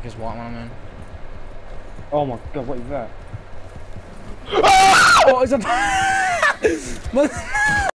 this white one I'm in. Oh my god, what is that? Oh, it's a...